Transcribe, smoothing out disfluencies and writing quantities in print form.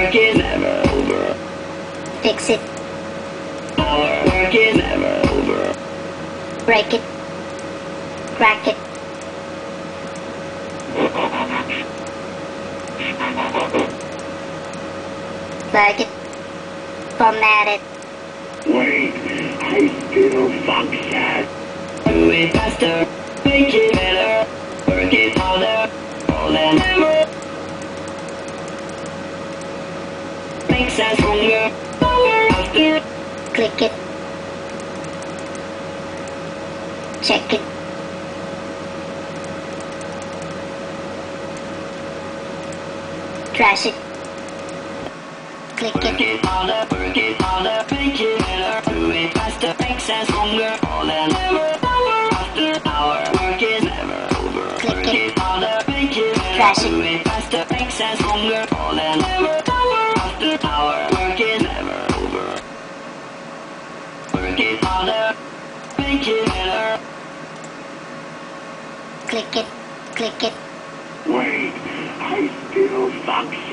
work is never over. Fix it. Our work is never over. Break it. Crack it. Plug it. Format it. Wait, I still function. Do it faster, make it better, work it harder, more than ever. Makes us stronger, power after. Click it. Check it. Trash it. Click Work it. it harder, make it better, do it faster, makes us stronger, more than ever, power after. Our work is never over. Click Work it. it harder, make it Trash better, it. do it faster, makes us stronger, more than ever, power after. Our work is never over. Work it harder, make it better. Click it. Click it. Wait, I still function.